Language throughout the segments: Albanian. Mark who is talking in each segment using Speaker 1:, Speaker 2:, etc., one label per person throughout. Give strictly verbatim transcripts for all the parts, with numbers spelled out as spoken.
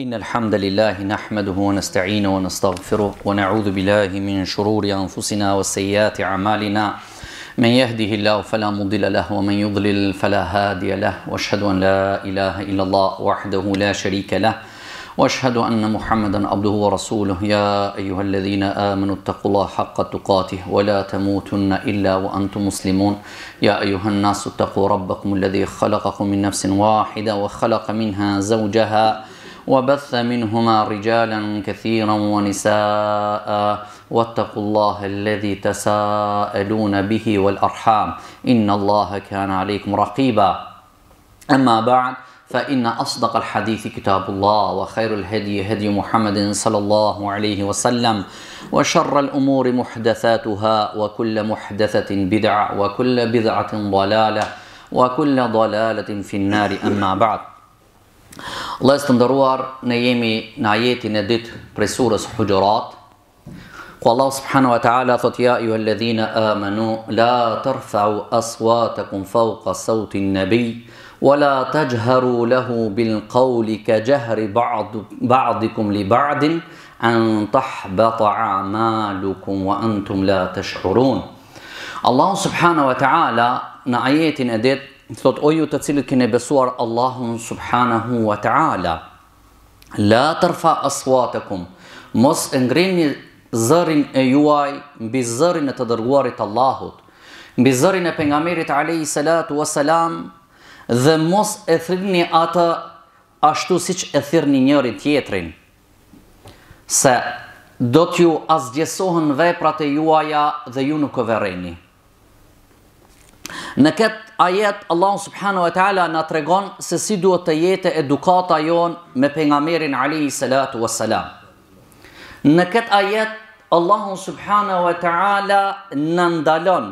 Speaker 1: إن الحمد لله نحمده ونستعينه ونستغفره ونعوذ بالله من شرور أنفسنا وسيئات أعمالنا من يهده الله فلا مضل له ومن يضلل فلا هادي له وأشهد أن لا إله إلا الله وحده لا شريك له وأشهد أن محمدا عبده ورسوله يا أيها الذين آمنوا اتقوا الله حق تقاته ولا تموتن إلا وأنتم مسلمون يا أيها الناس اتقوا ربكم الذي خلقكم من نفس واحدة وخلق منها زوجها وبث منهما رجالا كثيرا ونساء واتقوا الله الذي تساءلون به والأرحام إن الله كان عليكم رقيبا أما بعد فإن أصدق الحديث كتاب الله وخير الهدي هدي محمد صلى الله عليه وسلم وشر الأمور محدثاتها وكل محدثة بدعة وكل بدعة ضلالة وكل ضلالة في النار أما بعد. Allah të ndëruar, ne jemi në ajetin e dytë prej surës Hujurat, ku Allah subhanahu wa ta'ala thot ja ayyuhalladhina amanu la tarfa'u aswatakum fawqa sawti an-nabi wa la tajharu lahu bil qawli ka jahri ba'dikum li ba'din an tahbata a'malukum wa antum la tash'urun. Allah subhanahu wa ta'ala në ajetin e dytë thot o ju të cilët keni besuar Allahun subhanahu wa ta'ala, la tërfa aswatakum, mos e ngrini zërin e juaj mbi zërin e të dërguarit Allahut, mbi zërin e pejgamberit alayhi salatu wassalam, dhe mos e thirrni atë ashtu siç e thirrni njëri tjetrin, se do t'ju asgjësohen veprat e juaja dhe ju nuk e verreni. Në këtë ajet, Allah subhanahu wa ta'ala na tregon se si duhet të jetë edukata jon me pejgamberin alayhi salatu wassalam. Në këtë ajet, Allah subhanahu wa ta'ala na ndalon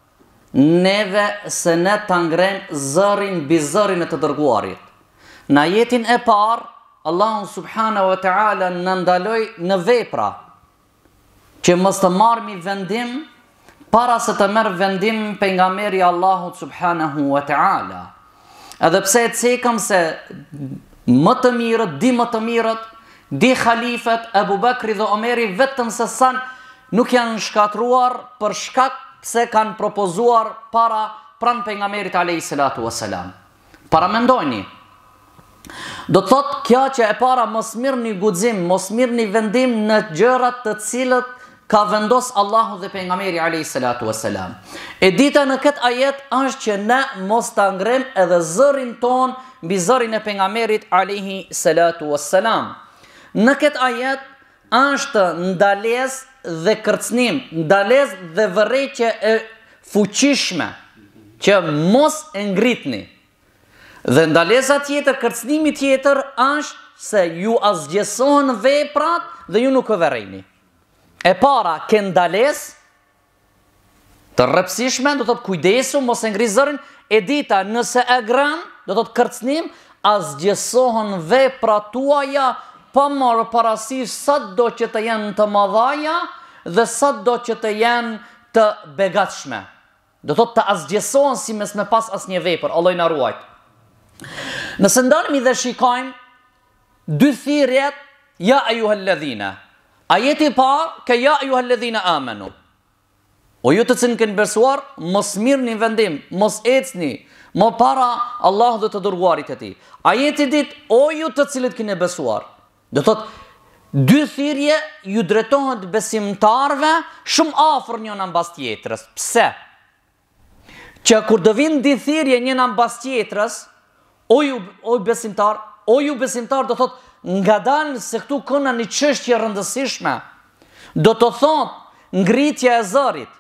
Speaker 1: neve se ne të ngrem zërin mbi zërin e të dërguarit. Në ajetin e parë, Allah subhanahu wa ta'ala na ndaloi në vepra që mos të marrmi vendim para se të merë vendim pejgamberi Allahut subhanahu wa ta'ala. Edhe pse e cekëm se më të mirët, di më të mirët, di khalifet, Ebu Bekri dhe Omeri, vetëm se san nuk janë shkatruar për shkak se kanë propozuar para pran pejgamberit alayhi salatu wassalam. Para mendojni. Do të thotë kjo që e para mos mirëni guxim, mos mirëni vendim në gjërat të cilët ka vendos Allahu dhe pejgamberi alayhi salatu wassalam. E dita në këtë ajet është që ne mos ta ngrem edhe zërin ton mbi zërin e pejgamberit alayhi salatu wassalam. Në këtë ajet është ndalesë dhe kërcënim, ndalesë dhe vërrejtje e fuqishme që mos e ngritni. Dhe ndalesa tjetër, kërcënimi tjetër është se ju asgjësohen veprat dhe ju nuk e verreni. E para, ke ndales të rrepsishme, do të të kujdesu, mos e ngri zërin. E dita, nëse e gran, do të të kërcnim, asgjësohen vepra tuaja, pa marrë parasysh sa do që të jenë të madhaja dhe sa do që të jenë të begatshme. Do të të asgjësohen si mes me pas as një vepër, Allah i na ruajt. Nëse ndalemi dhe shikojmë dy thirrjet, ja ayyuhalladhina. Ajeti parë, ka ja ayyuhalladhina amanu. O ju të cilët keni besuar, mos mirëni vendim, mos ecni më para Allahut dhe të dërguarit e tij. Ajeti dytë, o ju të cilët keni besuar. Do thotë dy thirrje ju drejtohen besimtarëve shumë afër njëna mbas tjetrës. Pse? Që kur do vinë dy thirrje njëna mbas tjetrës, o ju o besimtar, o ju besimtar do thotë nga dalë se këtu këna një çështje rëndësishme, do të thotë ngritja e zërit,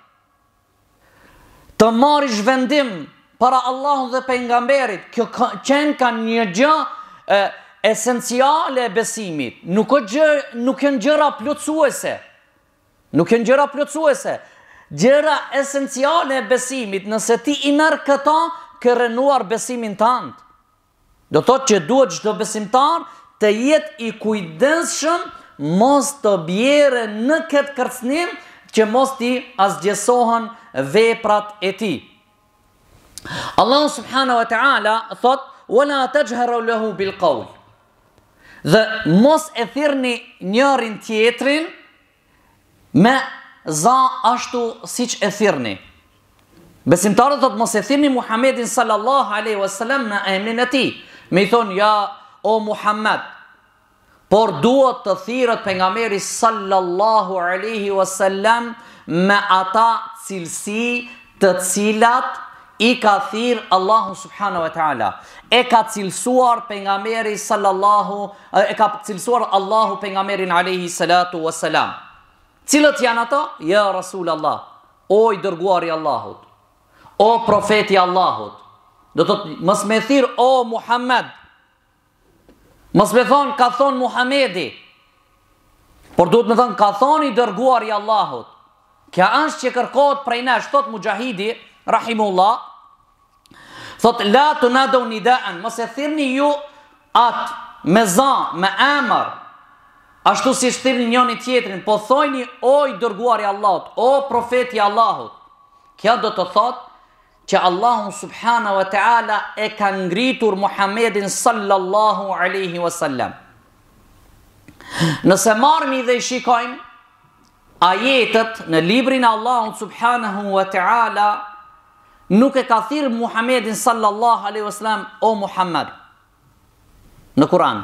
Speaker 1: të marrish vendim para Allahut dhe pejgamberit, kjo qenë ka një gjë e, esenciale e besimit, nuk janë gjëra plotësuese, nuk janë gjëra plotësuese, gjëra esenciale e besimit, nëse ti i merr këta, ke rënuar besimin tënd. Do thotë që duhet çdo besimtar të jetë i kujdesshëm mos të bjerë në këtë kërcënim që mos t'i asgjësohen veprat e tij. Allah subhanahu wa ta'ala thot wala tajharu lahu bil qawl. Dhe mos e thirrni njërin tjetrin me za ashtu siç e thirrni. Besimtarët thotë mos e thirrni Muhamedin sallallahu alaihi wasallam në emrin e tij. Me i thonë ja o Muhammed, por duhet të thirret pejgamberi sallallahu alaihi wasallam me ata cilësi të cilat i ka thirr Allahu subhanahu wa taala. E ka cilësuar pejgamberi sallallahu e ka cilësuar Allahu pejgamberin alaihi salatu wassalam. Cilët janë ato? Ja Rasulullah, o i dërguari i Allahut, o profeti i Allahut. Do të thotë mos më thirr o Muhammed. Mos më thon ka thon Muhamedi. Por duhet më thon ka thon i dërguari i Allahut. Kja është që kërkohet prej nesh, thot Mujahidi rahimullah. Thot la tunadu nidaan, mos e thirrni ju atë me zë, me emër, ashtu si thirrni njëri tjetrin, po thojni o i dërguari i Allahut, o profeti i Allahut. Kjo do të thotë që Allahu subhanahu wa taala e ka ngritur Muhammedin sallallahu alaihi wasallam. Nëse marrni dhe i shikojmë ajetet në librin e Allahut subhanahu wa taala, nuk e ka thirr Muhammedin sallallahu alaihi wasallam o Muhammed në Kur'an.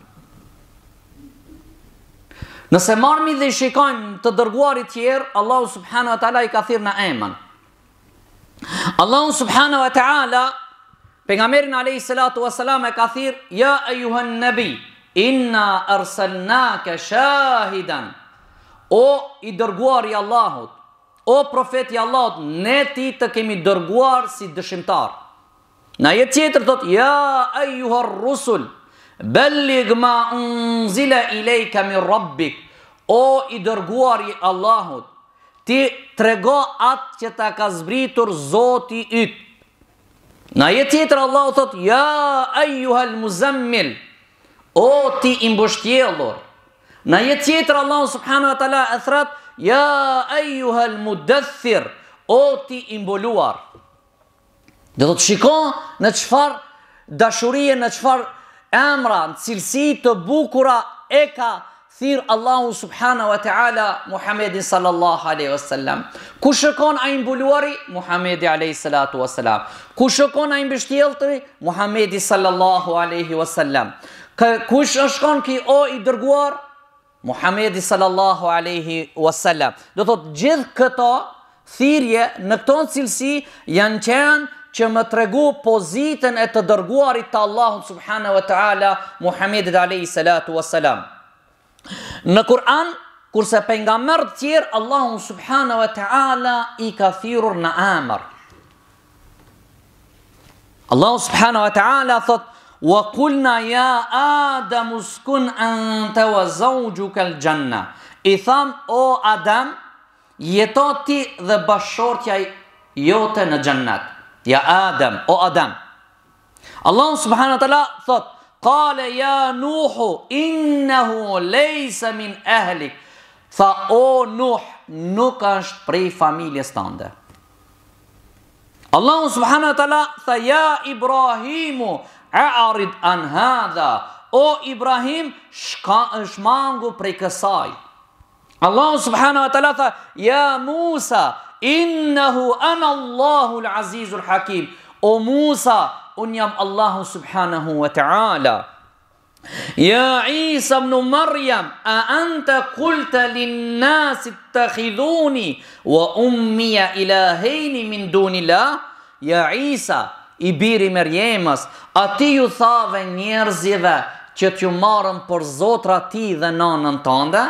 Speaker 1: Nëse marrni dhe i shikojmë të dërguarit tjerë, Allahu subhanahu wa taala i ka thirr në emër. Allahu subhanahu wa ta'ala pejgamberin alayhi salatu wassalam e ka thirr ja ayuhan nabi inna arsalnaka shahidan, o i dërguari i Allahut, o profeti i Allahut, ne ti të kemi dërguar si dëshimtar. Në ajet tjetër thot ja ayuhar rusul balligh ma unzila ilayka min rabbik, o i dërguari i Allahut, ti trego atë që ta ka zbritur Zoti yt. Në ajet tjetër Allahu thot ja ayyuhal muzammil, o ti i mbështjellur. Në ajet tjetër Allahu subhanahu wa taala e thret ja ayyuhal mudaththir, o ti i mbuluar. Do të shiko në çfarë dashurie, në çfarë emra, në cilësi të bukura e ka thirr Allahu subhanahu wa taala Muhammedin sallallahu alaihi wasallam. Ku shkon ai mbuluari? Muhammedi alaihi salatu wasalam. Ku shkon ai mbështjellëri? Muhammedi sallallahu alaihi wasallam. Ku shkon ki o i dërguar? Muhammedi sallallahu alaihi wasallam. Do thot gjithë këto thirrje në këto cilësi janë qenë që më tregu pozitën e të dërguarit të Allahut subhanahu wa taala Muhammedit alaihi salatu wasalam. Në Kur'an, kurse pejgamberët tjerë Allahu subhanahu wa taala i ka thirrur në emër. Allahu subhanahu wa taala thot wa qulna ya Adam uskun anta wa zawjuka al-janna. I tham o Adam, jeto ti dhe bashortja jote në xhennet. Ja Adam, o Adam. Allahu subhanahu wa taala thot qala ya Nuhu innahu laysa min ahlik. Tha o Nuh, nuk është prej familjes tënde. Allahu subhanahu wa taala tha ya Ibrahimu a'rid an hadha. O Ibrahim, shka shmangu prej kësaj. Allahu subhanahu wa taala tha ya Musa innahu ana Allahu al-azizul hakim. O Musa, unë jam Allahu subhanahu wa ta'ala. Ja Isa ibn Maryam, a anta qulta linnasi ittakhidhuni wa ummiya ilahejni min dunillah? Ja Isa, i biri Merjemës, a ti ju thave njerëzive që t'ju marrën për zotra ti dhe nanën tënde?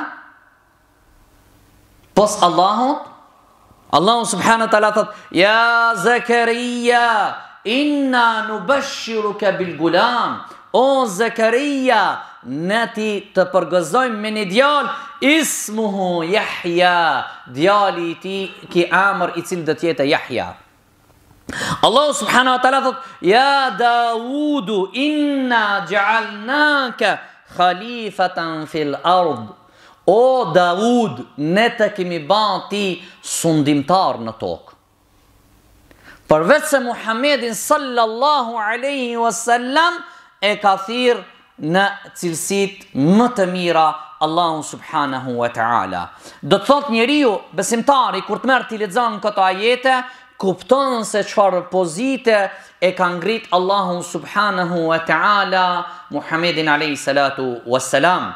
Speaker 1: Pos Allahut? Allahu subhanahu wa ta'ala thot ja Zakaria inna nubashshiruka bil gulam. O Zakaria, ne ti të përgëzojmë me një djalë, ismuhu Yahya, djali ti ki emër i cili do të jetë Yahya. Allahu subhanahu wa ta'ala thot ja Daudu inna ja'alnaka khalifatan fil ard. O Daud, ne të kemi ba ti sundimtar në tokë. Përveç se Muhammedin sallallahu alaihi wasallam e ka thirr në cilësit më të mira Allahu subhanahu wa ta'ala. Do të thot njeriu besimtari kur të merr t'i lexon këto ajete, kupton se çfarë pozite e ka ngrit Allahu subhanahu wa ta'ala Muhammedin alayhi salatu wassalam.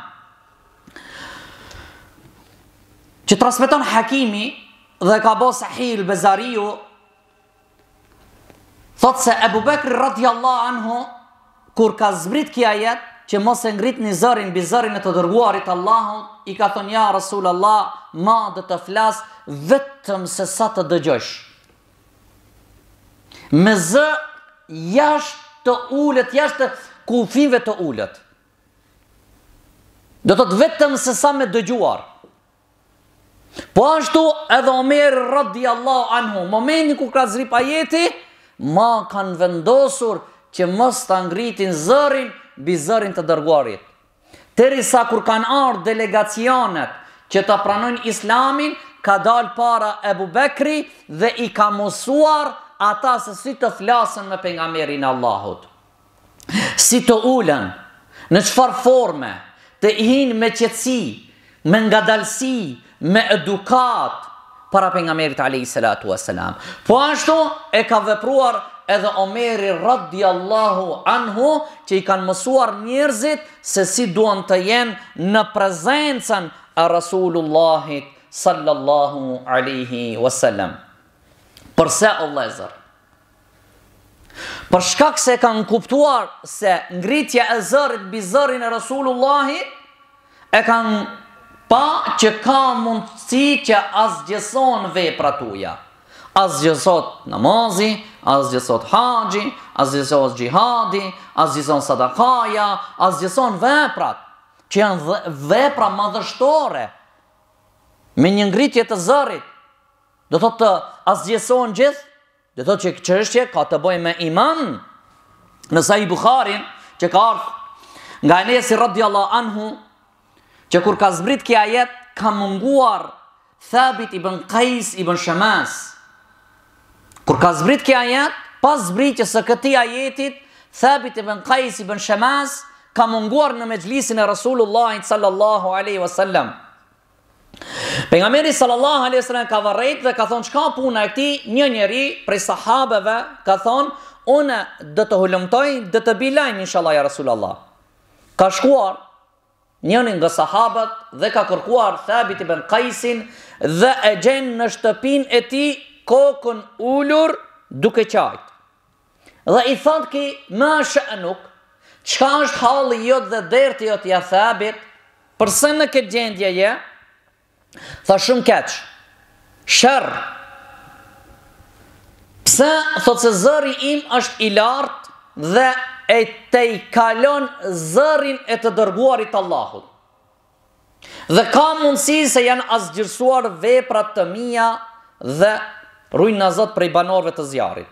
Speaker 1: Që transmeton Hakimi dhe ka bo Sahih al-Bazariu, thot se Ebu Bekri radiallahu anhu kur ka zbrit kja ajet që mos e ngrit një zërin bi zërin e të dërguarit Allahut, i ka thonë ja Rasul Allah, ma dhe të flas vetëm se sa të dëgjosh. Me zë jashtë të ullet, jashtë të kufive të ullet. Do të të vetëm se sa me dëgjuar. Po ashtu edhe Omer radiallahu anhu, momentin ku ka zrip ajeti, ma kanë vendosur që mos të ngritin zërin bi zërin të dërguarit. Derisa kur kanë ardhur delegacionet që të pranojnë Islamin, ka dal para Ebu Bekri dhe i ka mësuar ata se si të flasën me pejgamberin e Allahut. Si të ulen, në çfarë forme, të hinë me qetësi, me ngadalësi, me edukat para pejgamberit alayhi salatu wassalam. Po ashtu e ka vepruar edhe Omeri radiallahu anhu, që i kanë mësuar njerëzit se si duan të jenë në prezencën e Rasulullahit sallallahu alaihi wasallam. Përse o vëllezër? Për shkak se kanë kuptuar se ngritja e zërit mbi zërin e Rasulullahit, e kanë pa që ka mundësi që asgjëson vepra tuja. Asgjësot namazi, asgjësot haxhi, asgjësot gjihadi, asgjëson sadakaja, asgjëson veprat, që janë vepra madhështore, me një ngritje të zërit. Do thot të asgjëson gjithë, do thot që çështje ka të bëjë me iman. Në Sahih Bukharin, që ka ardhur nga Enesi radiallahu anhu, që kur ka zbrit kja ajet, ka munguar Thabit ibn Qais ibn Shamas. Kur ka zbrit kja ajet, pas zbritjes së këtij ajetit, Thabit ibn Qais ibn Shamas ka munguar në mexhlisin e Rasulullahit sallallahu alaihi wasallam. Pejgamberi sallallahu alaihi wasallam ka varret dhe ka thonë çka puna e këtij, një njeri prej sahabeve ka thonë, unë do të hulumtoj, do të bilajm inshallah ja Rasulullah. Ka shkuar njënin nga sahabët dhe ka kërkuar Thabit ibn Qaisin dhe e gjen në shtëpinë e tij kokën ulur duke qajt. Dhe i thot ki ma sha'nuk, çka është halli jot dhe derti jot ja Thabit, përse në këtë gjendje je? Tha shumë keq, shërr. Pse? Thot se zëri im është i lartë dhe e te i kalon zërin e të dërguarit Allahut. Dhe ka mundësi se janë asgjërsuar veprat të mia dhe rujnë në zot prej banorëve të zjarit.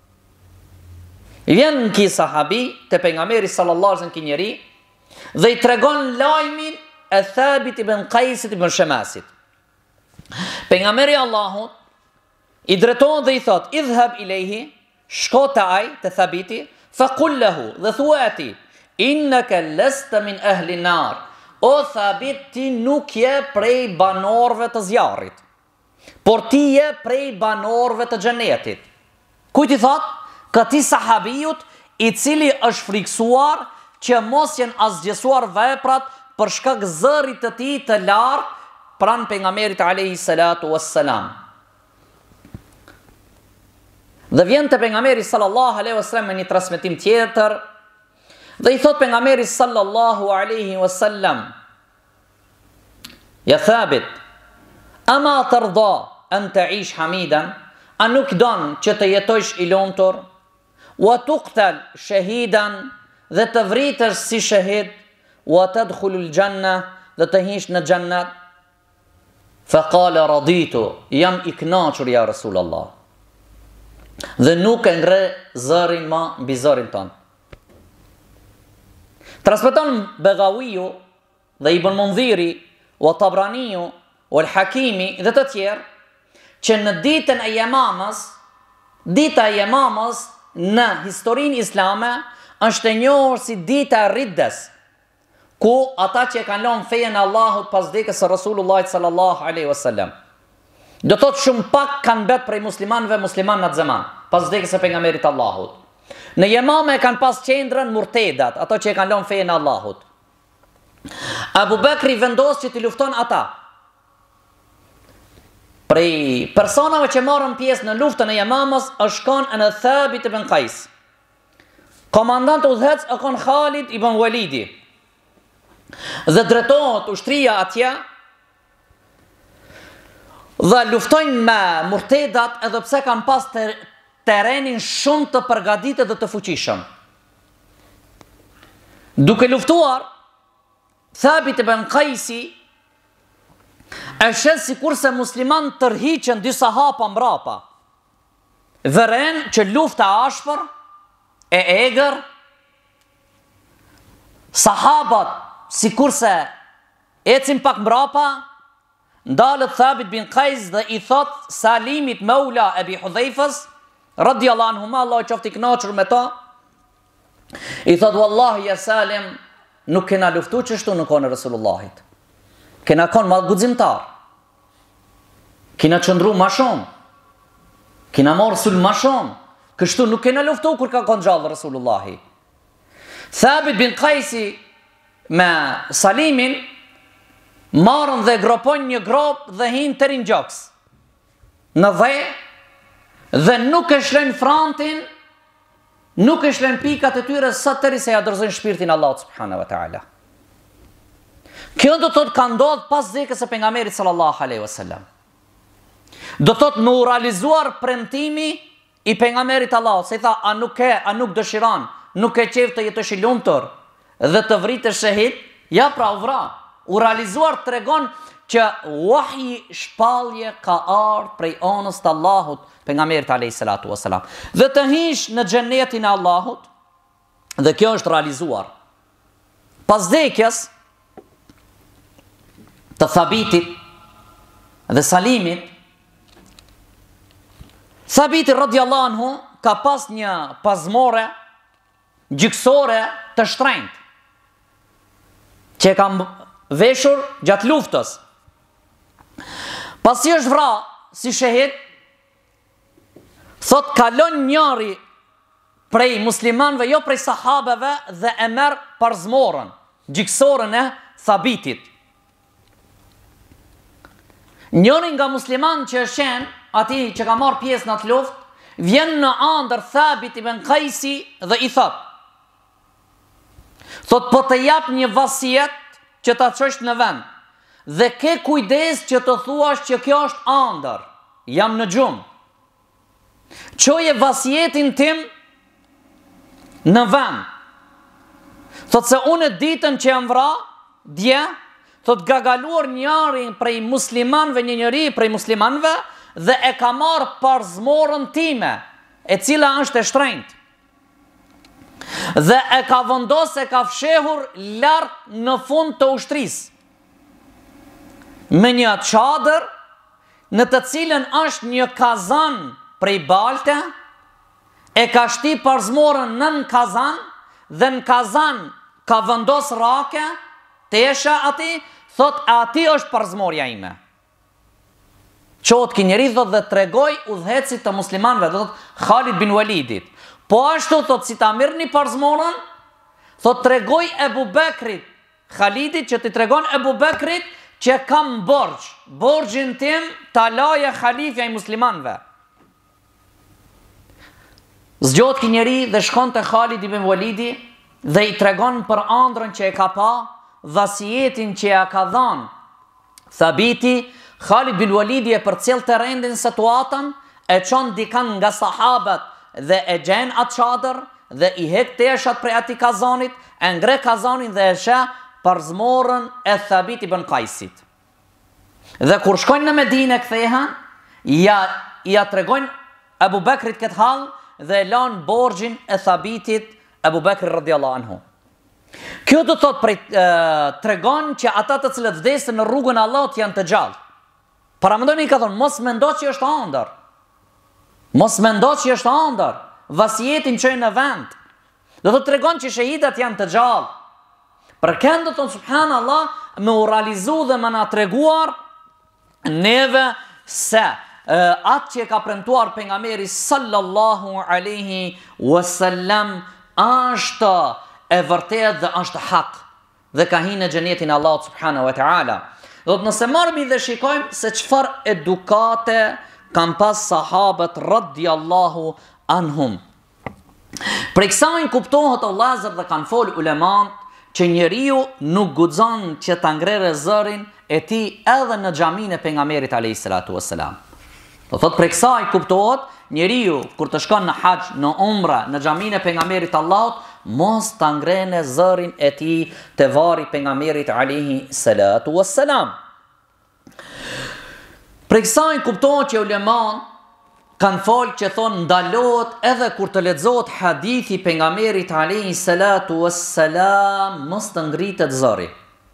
Speaker 1: Vjen në ki sahabi të pejgamberi sallallahu alaihi wasallam ki njeri dhe i tregon lajmin e Thabit ibn Qaisit ibn Shamasit. Pejgamberi Allahut i drejton dhe i thot, idhhab ilayhi, shko te ai te Thabiti, faqul lahu, dhe thua ati, innaka lasta min ahli nar, o Thabit, ti nuk je prej banorëve të zjarrit, por ti je prej banorëve të xhenetit. Kujt i thot? Këtij sahabijut i cili është friksuar që mos jenë asgjësuar veprat për shkak zërit të tij të lartë pranë pejgamberit alayhi salatu wassalam. Dhe vjen te pejgamberi sallallahu alaihi wasallam në një transmetim tjetër dhe i thot pejgamberi sallallahu alaihi wasallam, ja Thabit, ama tarda an ta'ish hamidan, a nuk don që të jetojsh i lumtur, wa tuqtal shahidan, dhe të vritësh si shahid, wa tadkhulul janna, dhe të hish në xhennet. Fa qala raditu, jam i kënaqur ja Rasulullah. Dhe nuk e ngre zërin ma mbi zërin tonë. Transmeton Begawiu dhe Ibn Mundhiri, o Tabraniu, o Al-Hakimi dhe të tjerë, që në ditën e Yamamës, dita e Yamamës në historinë islame është e njohur si dita e riddes, ku ata që e kanë lënë fejen e Allahut pas vdekjes së Rasulullahit sallallahu alaihi wasallam. Do thotë shumë pak kanë bet prej muslimanëve musliman në atë zaman, pas vdekjes së pejgamberit Allahut. Në Yemame kanë pas qendrën murtedat, ato që e kanë lënë fejen e Allahut. Abu Bekri vendos që t'i lufton ata. Prej personave që marrën pjesë në luftën e Yemamës është kanë në Thabit ibn Qais. Komandant udhëhec e kanë Khalid ibn Walidi. Dhe drejtohet ushtria atje dhe luftojnë me murtedat edhe pse kanë pas ter terenin shumë të përgatitur dhe të fuqishëm. Duke luftuar, Thabit ibn Qaisi e shes si kurse musliman tërhiqen disa hapa mbrapa. Vëren që lufta ashpër, e egër, sahabat si kurse ecin pak mbrapa, ndalët Thabit bin Qais dhe i thot Salimit Maula Ebi Hudhejfës, radiallahu anhuma, Allah qofti knaqër me ta, i thot wallahi ja Salim, nuk kena luftu qështu në kone Resulullahit. Kena konë ma guximtar. Kena qëndru ma shumë. Kena morë sul ma shumë. Kështu nuk kena luftu kur ka konë gjallë Resulullahi. Thabit bin Qaisi me Salimin marën dhe gropon një grop dhe hinë të rinë gjoks. Në dhe, dhe nuk e shlen frontin, nuk e shlen pikat e tyre sa tëri se ja dërzojnë shpirtin Allah subhanahu wa ta'ala. Kjo do të të ka ndodhë pas vdekjes së pejgamberit sallallahu alaihi wasallam. Do të të më u realizuar premtimi i pejgamberit Allah, se i tha, a nuk e, a nuk dëshiron, nuk e qef të jetësh i lumtur dhe të vritesh shahid, ja pra u vra. U realizuar të regon që wahyi shpalje ka ardhur prej anës të Allahut, pejgamberit alayhi salatu wasalam, dhe të hish në xhenetin e Allahut, dhe kjo është realizuar. Pas vdekjes të Thabitit dhe Salimit, Thabiti radiallahu anhu ka pas një pazmore gjyksore të shtrenjtë, që e kam veshur gjatë luftës. Pasi është vra si shahid, thot kalon njëri prej muslimanve, jo prej sahabeve, dhe e merr pazmorën, gjyksorën e Thabitit. Njëri nga musliman që është qenë, ati që ka marrë pjesë në atë luftë, vjen në andër Thabit ibn Qaisi dhe i thot, thot po të jap një vasijet që ta çosh në vend, dhe ke kujdes që të thuash që kjo është andër, jam në gjumë. Çoje vasijetin tim në vend. Thot se unë ditën që jam vra, dje, thot gagaluar njëri prej muslimanve, një njëri prej muslimanve, dhe e ka marrë parzmorën time, e cila është e shtrenjtë. Dhe e ka vendos, e ka fshehur lart në fund të ushtrisë. Me një çadër në të cilën është një kazan prej balte, e ka shti parzmorën nën kazan, dhe në kazan ka vendos rake, tesha ati, thot ati është parzmorja ime. Qotë ki njeri thot dhe tregoj udhëhecit të muslimanve, thot Khalid bin Walidit. Po ashtu thot si ta mirë një parzmorën, thot tregoj Ebu Bekrit, Khalidit që ti tregon Ebu Bekrit që kam borgj, borgjin tim ta laje khalifja i muslimanve. Zgjot ki njeri dhe shkon të Khalid ibn Walidi dhe i tregon për ëndrrën që e ka pa, vasijetin që e ka dhanë Thabiti. Khalid bin Walidi e përcjell të rendin situatën, e çon dikan nga sahabët dhe e gjen atë çadër dhe i hek teshat prej atij kazanit, e ngre kazanin dhe e sheh parzmorën e Thabit ibn Qaisit. Dhe kur shkojnë në Medinë kthehen, ja ja tregojnë Abu Bekrit këtë hall dhe e lanë borxhin e Thabitit Abu Bekri radhiyallahu anhu. Kjo do thot prej tregon që ata të cilët vdesin në rrugën e Allahut janë të gjallë. Para mendoni ka thonë, mos mendo që është ëndër. Mos mendo që është ëndër. Vasijetin çoj në vend. Do të tregon që shahidat janë të gjallë. Për këndo tonë, subhanallah, me u realizu dhe me na treguar neve se uh, atë që ka premtuar pejgamberi sallallahu alaihi wasallam është e vërtet dhe është hak dhe ka hinë në xhenetin e Allahut subhanahu wa taala. Do të nëse marrëmi dhe shikojmë se çfarë edukate kanë pas sahabët radhiyallahu anhum. Për kësaj kuptohet Allahu dhe kanë fol ulemat që njeriu nuk guxon që ta ngrerë zërin e tij edhe në xhamin e pejgamberit alayhis salatu wassalam. Do thot për kësaj kuptohet njeriu kur të shkon në haxh, në umra, në xhamin e pejgamberit Allahut, mos ta ngrene zërin e tij te varri pejgamberit alayhi salatu wassalam. Për kësaj kuptohet që ulemat kanë folë që thonë ndalohet edhe kur të lexohet hadithi pejgamberit alayhi salatu wassalam mos të ngritet zëri.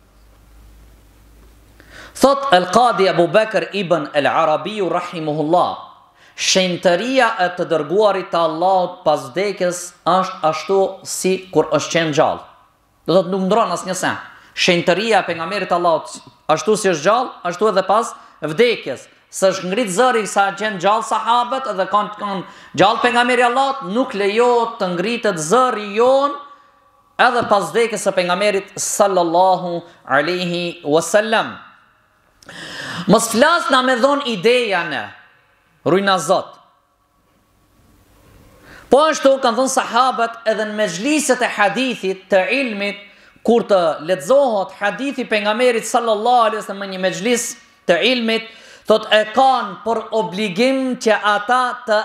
Speaker 1: Thot Al-Qadi Abu Bakr ibn Al-Arabi rahimuhullah, shenjtëria e të dërguarit të Allahut pas vdekjes është ashtu si kur është qenë gjallë. Do thotë nuk ndron asnjë sen. Shenjtëria e pejgamberit të Allahut ashtu si është gjallë, ashtu edhe pas vdekjes. Së është ngrit zëri sa qenë gjallë sahabët edhe kanë kanë gjallë pejgamberi Allahut, nuk lejohet të ngritet zëri jon edhe pas vdekjes së pejgamberit sallallahu alaihi wasallam. Mos flas na me dhon ideja ne, rujna Zot. Po ashtu kanë thënë sahabët edhe në mezhliset e hadithit të ilmit, kur të lexohet hadithi pejgamberit sallallahu alaihi wasallam në një mezhlis të ilmit, thot e kanë për obligim që ata të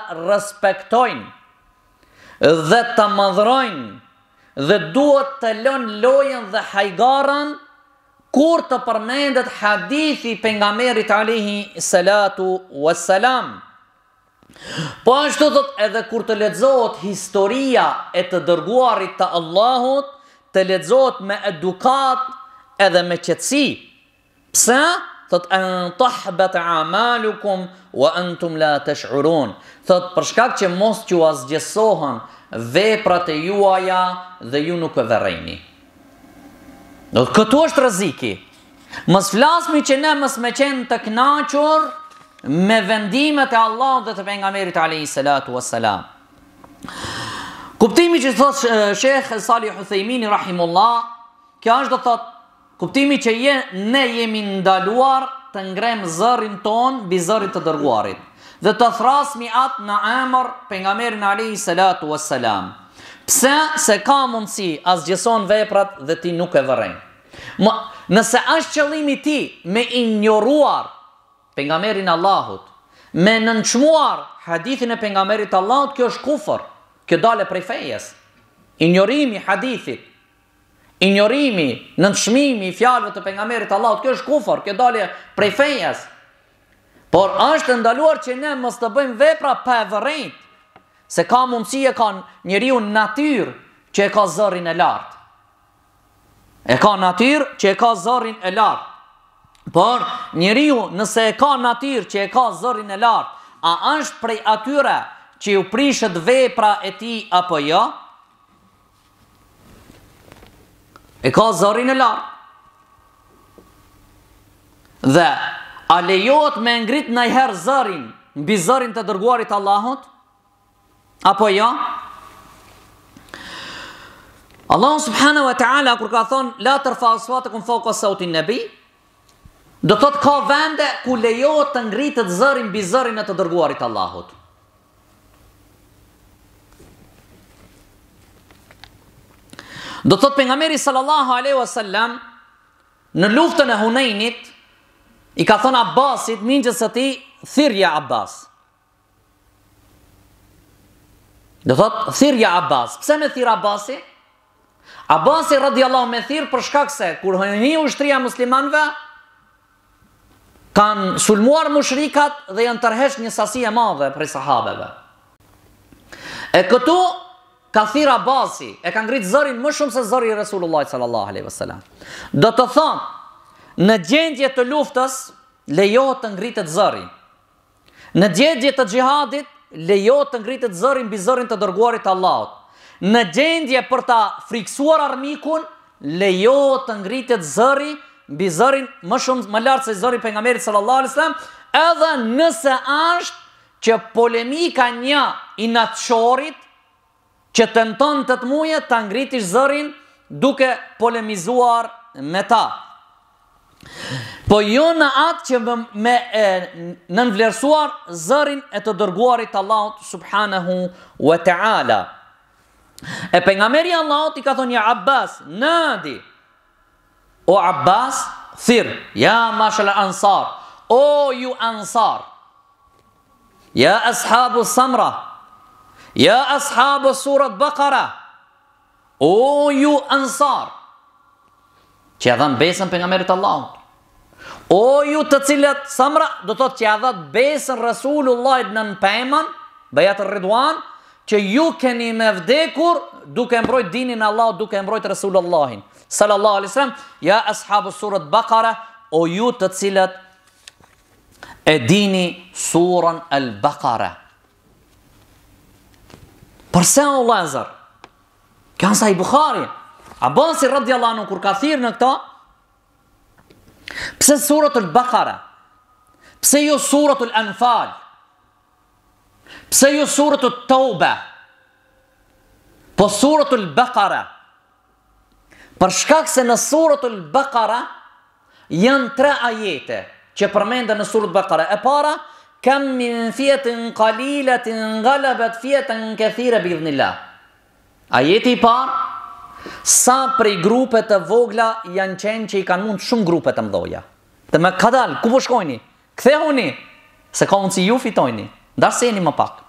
Speaker 1: respektojnë dhe të madhrojnë dhe duhet të lënë lojën dhe hajgarën kur të përmendet hadithi pejgamberit alayhi salatu wassalam. Po ashtu thot edhe kur të lexohet historia e të dërguarit të Allahut, të lexohet me edukat edhe me qetësi. Pse? Thot an tahbat a'malukum wa antum la tash'urun. Thot për shkak që mos ju azgjesohen veprat e juaja dhe ju nuk e verreni. Do këtu është rreziki. Mos flasmi që ne mos me qenë të kënaqur me vendimet e Allahut dhe të pejgamberit alayhi salatu wassalam. Kuptimi që thot Sheikh Salih Uthaymeen rahimullah, kjo është do thot kuptimi që je, ne jemi ndaluar të ngrem zërin ton mbi zërin të dërguarit dhe të thrasmi atë në emër pejgamberin alayhi salatu wassalam. Pse? Se ka mundësi azgjeson veprat dhe ti nuk e vërren. Nëse është qëllimi ti me injoruar pejgamberin Allahut, me nënçmuar hadithin e pejgamberit Allahut, kjo është kufër, kjo dale prej fejes. Injorimi hadithit, injorimi, nënçmimi i fjalëve të pejgamberit Allahut, kjo është kufër, kjo dale prej fejes. Por është ndaluar që ne mos të bëjmë vepra pa e vërrejt, se ka mundësi e ka njeriu natyrë që e ka zërin e lartë. E ka natyrë që e ka zërin e lartë. Por njeriu nëse e ka natyrë që e ka zërin e lartë, a është prej atyre që ju prishet vepra e tij apo jo? E ka zërin e lartë. Dhe a lejohet me ngrit ndonjëherë zërin mbi zërin të dërguarit Allahut? Apo jo? Allah subhanahu wa ta'ala kur ka thonë la tërfa aswatakum fawqa sawti nabi, do thot ka vende ku lejohet të ngritet zërin mbi zërin e të dërguarit Allahut. Do thot pejgamberi sallallahu alaihi wasallam në luftën e Hunenit i ka thonë Abbasit, mingjës së tij, thirrja Abbas. Do thot thirrja Abbas. Pse me thirr Abbasi? Abbasi radiallahu me thirr për shkak se kur hi ushtria muslimanëve kanë sulmuar mushrikat dhe janë tërheq një sasi e madhe prej sahabeve. E këtu ka thirr Abbasi, e ka ngrit zërin më shumë se zëri i Resulullah sallallahu alaihi wasallam. Do të thonë, në gjendje të luftës lejohet të ngritet zëri. Në gjendje të xhihadit lejohet të ngritet zëri mbi zërin të dërguarit të Allahut. në gjendje për ta friksuar armikun, lejo të ngritet zëri mbi zërin më shumë më lart se zëri pejgamberit sallallahu alaihi wasallam, edhe nëse është që polemika një i natëshorit që tenton të të muje të ngritish zërin duke polemizuar me ta. Po jo në atë që me, me e, nënvlerësuar zërin e të dërguarit Allahut subhanahu wa ta'ala. E pejgamberi Allahut i ka thonë ja Abbas, nadi, o Abbas, thirr, ja mashal ansar, o ju ansar, ja ashabu samra, ja ashabu surat Bakara, o ju ansar, që ja dhanë besën pejgamberit Allahut. O ju të cilët samra, do të thotë që ja dhanë besën Rasulullahit nën pemën, bejat Ridwan, që ju keni me vdekur duke mbrojt dinin Allah, duke mbrojt Rasulullahin sallallahu alaihi wasallam, ja ashabu surat Bakara, o ju të cilët e dini surën Al-Bakara. Përse o Lazar? Kanë sa i Bukhari. Abasi radiallahu anhu kur ka thirrë në këta, pse surët Al-Bakara? Pse jo surët Al-Anfal? Pse jo surët At-Tauba? Po surët Al-Bakara? Për shkak se në surët Al-Bakara janë tre ajete që përmenden në surët Al-Bakara. E para, kam min fiyatin qalilatin ghalabat fiyatan kathira bi'idhnillah. Ajeti i parë, sa prej grupe të vogla janë qenë që i kanë mund shumë grupe të mdoja. Dhe me ka dalë, ku po shkojni? Kthehuni, se ka unë si ju fitojni. Ndaseni më pak.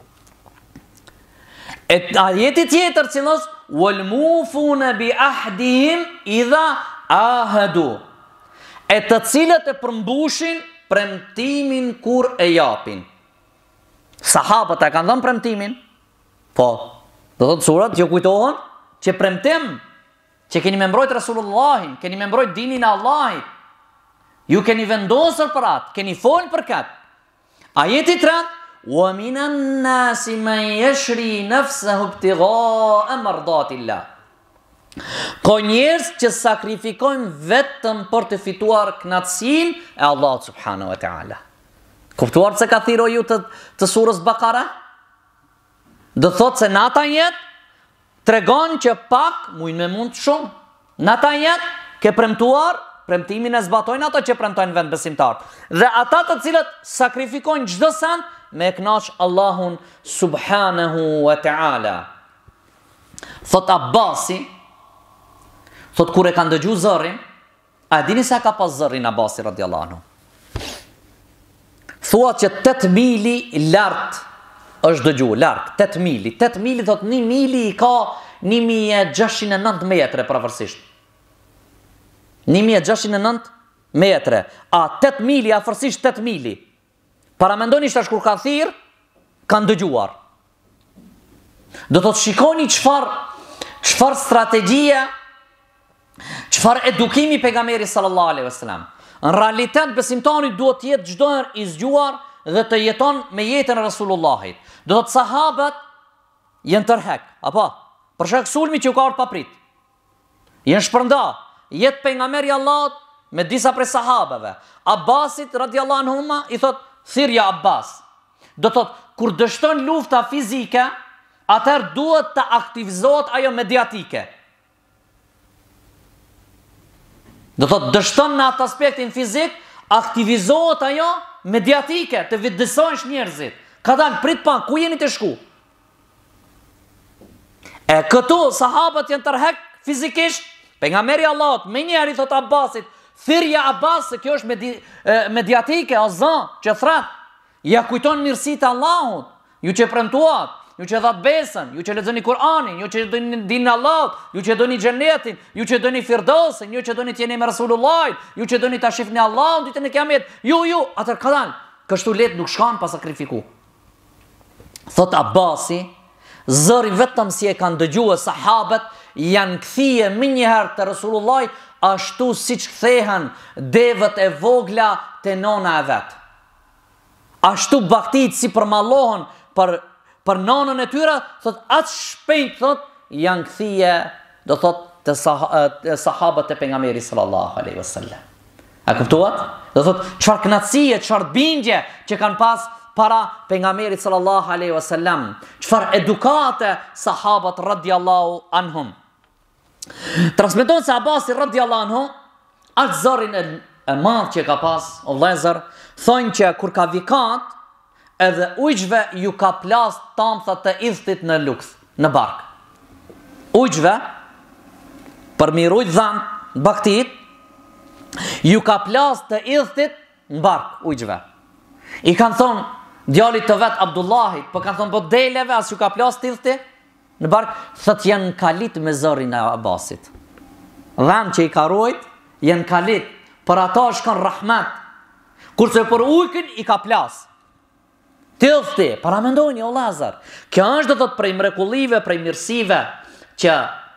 Speaker 1: E ajeti tjetër cilës wal mufuna bi ahdihim idha ahadu, e të cilët e përmbushin premtimin kur e japin. Sahabët e kanë dhënë premtimin, po, do thotë surat që kujtohen që premtim që keni me mbrojt Rasulullahin, keni me mbrojt dinin e Allahit, ju keni vendosur për atë, keni folë për katë. Ajeti tretë, wa minan nasi man yashri nafsahu ibtigha'a mardatillah. Ka njerëz që sakrifikojnë vetëm për të fituar kënaqësinë e Allahut subhanahu wa ta'ala. Kuptuar se ka thiro ju të, të surës Bakara? Do thotë se në ata jetë tregon që pak mujnë me mund shumë. Në ata jetë ke premtuar, premtimin e zbatojnë ato që premtojnë vend besimtar. Dhe ata të cilët sakrifikojnë çdo sen me kënaq Allahun subhanahu wa ta'ala. Thot Abasi, thot kur e kanë dëgju zërin, a dini se ka pas zërin Abasi radiallahu anhu? Thuat që tetë mili lartë është dëgju, lartë, tetë mili. tetë mili, thot një mili i ka një mijë e gjashtëqind e nëntë metre pravërsisht. një mijë e gjashtëqind e nëntë metre. A tetë mili, afërsisht tetë mili. Para mendoni shtash kur ka thirr, kanë dëgjuar. Do të të shikoni çfarë çfarë strategjie, çfarë edukimi pejgamberi sallallahu alaihi wasallam. Në realitet besimtari duhet të jetë çdo herë i zgjuar dhe të jeton me jetën e Rasulullahit. Do të sahabët janë tërhek, apo? Për shkak sulmi që u ka ardhur pa prit. Janë shpërnda, jetë pejgamberi Allahut me disa prej sahabeve. Abbasit radiallahu anhuma i thot thirrja Abbas. Do thot kur dështon lufta fizike, atëherë duhet të aktivizohet ajo mediatike. Do thot dështon në atë aspektin fizik, aktivizohet ajo mediatike, të vëdësojnë njerëzit. Ka dalë prit pa, ku jeni të shku? E këtu sahabët janë tërhek fizikisht, pejgamberi Allahut me njëherë i thot Abbasit, thirrja Abbas, se kjo është medi, mediatike, o zën, që thret, ja kujton mirësitë e Allahut, ju që premtuat, ju që dhat besën, ju që lexoni Kur'anin, ju që doni dinin e Allahut, ju që doni xhenetin, ju që doni Firdausin, ju që doni të jeni me Rasulullahin, ju që doni ta shihni Allahun ditën e Kiamet, ju ju, atë ka dalë, kështu let nuk shkan pa sakrifiku. Thot Abbasi, zëri vetëm si e kanë dëgjuar sahabët, janë kthie më një herë te Rasulullahi, ashtu siç kthehen devët e vogla te nona e vet. Ashtu baktit si përmallohen për për nanën e tyre, thot atë shpejt thot janë kthie, do thot të sah sahabët e pejgamberit sallallahu alaihi wasallam. A kuptuat? Do thot çfarë kënaqësie, çfarë bindje që kanë pas para pejgamberit sallallahu alaihi wasallam, çfarë edukate sahabët radhiyallahu anhum. Transmeton se Abasi radhiyallahu anhu atë zërin e, e madh që ka pas, o vëllezër, thonë që kur ka vikat, edhe ujqve ju ka plas tamthat të idhtit në lukth, në bark. Ujqve, për mirujt dhanë, baktit, ju ka plas të idhtit në bark, ujqve. I kanë thonë, djalit të vetë Abdullahit, për kanë thonë, po deleve, as ju ka plas të idhtit në bark, thët janë kalit me zërin e Abasit. Dhanë që i ka rujt, janë kalit, për ata është kanë rahmet, kurse për ujkin i ka plas. Tilthti, para mendojni o Lazar, kjo është do thot prej mrekullive, prej mirësive që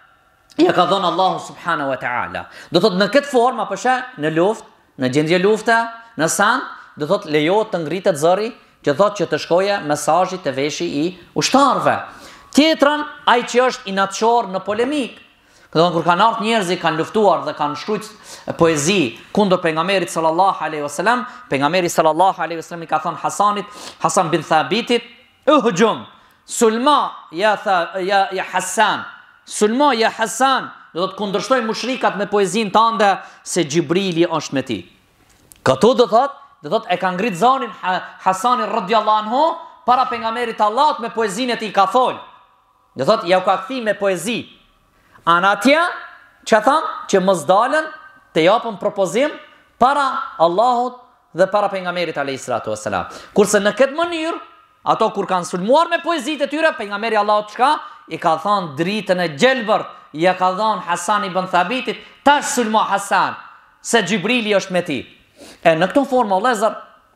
Speaker 1: ja ka dhënë Allahu subhanahu wa ta'ala. Do thot në këtë formë apo shë, në luftë, në gjendje lufte, në sand, do thot lejohet të ngritet zëri, që thot që të shkoje mesazhi të veshi i ushtarëve. Tjetrën, ai që është inatçor në polemik. Këto kur kanë ardhur njerëz kanë luftuar dhe kanë shkruajtur poezi kundër pejgamberit sallallahu alaihi wasallam, pejgamberi sallallahu alaihi wasallam i ka thënë Hasanit, Hasan bin Thabitit, "Uhjum, sulma ya tha, ya ya Hasan, sulma ya Hasan", do të kundërshtoj mushrikat me poezinë tënde se Xhibrili është me ti. Këto do thot, do thot e ka ngrit zonin Hasanin radhiyallahu anhu para pejgamberit Allahut me poezinë e tij ka thol. Do thot ja u ka kthy me poezi. Anë atje, që thamë, që mos dalën të japën propozim para Allahut dhe para pejgamberit alayhis salatu wassalam. Kurse në këtë mënyrë, ato kur kanë sulmuar me poezitë e tyre, pejgamberi Allahut çka i ka thënë dritën e gjelbërt, ja ka dhënë Hasan ibn Thabitit, tash sulmo Hasan, se Xhibrili është me ti. E në këtë formë vëllezër,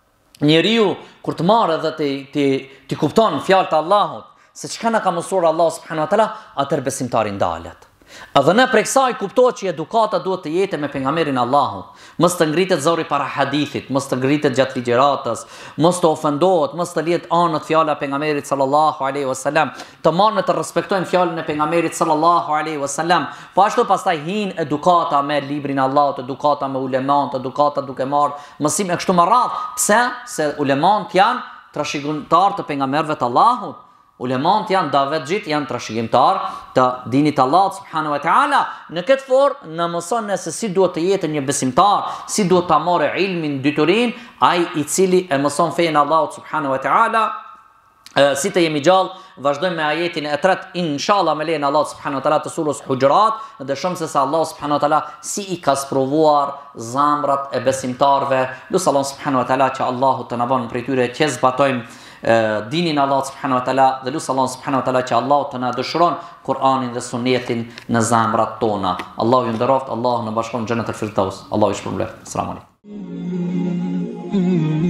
Speaker 1: njeriu kur të marrë dhe të të të kupton fjalët e Allahut, se çka na ka mësuar Allahu subhanahu wa taala, atëherë besimtari ndalet. Edhe ne prej kësaj kuptohet që edukata duhet të jetë me pejgamberin Allahut. Mos të ngritet zori para hadithit, mos të ngritet gjatë ligjëratës, mos të ofendohet, mos të lihet anët fjala e pejgamberit sallallahu alaihi wasallam. Të marrë të respektojmë fjalën e pejgamberit sallallahu alaihi wasallam. Po ashtu pastaj hin edukata me librin e Allahut, edukata me ulemat, edukata duke marrë mësim e kështu me radhë. Pse? Se ulemat janë trashëgimtar të pejgamberëve të Allahut. Ulemat janë davetxhit, janë trashëgimtar të dinit Allah subhanahu wa ta'ala. Në këtë formë në mëson se si duhet të jetë një besimtar, si duhet të marrë ilmin, dyturin, ai i cili e mëson fenë Allah subhanahu wa ta'ala. E, si të jemi gjallë, vazhdojmë me ajetin e tretë, inshallah me lejen Allah subhanahu wa ta'ala të surës Hujurat, dhe shumë se sa Allah subhanahu wa ta'ala si i ka sprovuar zamrat e besimtarve. Lusë Allah subhanahu wa ta'ala që Allahu të na bënë prej tyre që zbatojmë dinin Allah subhanahu wa taala dhe lusë Allah subhanahu wa taala që Allah të na dëshiron Kur'anin dhe Sunetin në zemrat tona. Allahu ju nderoft, Allahu na bashkon në xhenet el-Firdaus. Allahu ju shpërblet. Selam aleikum.